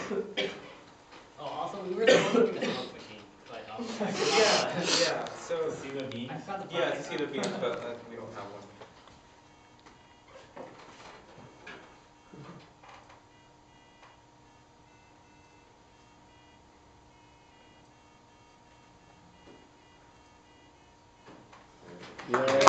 Oh, also, we were supposed to bring the smoke machine, but Yeah. So To see the beans? I forgot to yeah, buy to it. see the beans, but we don't have one. Yeah.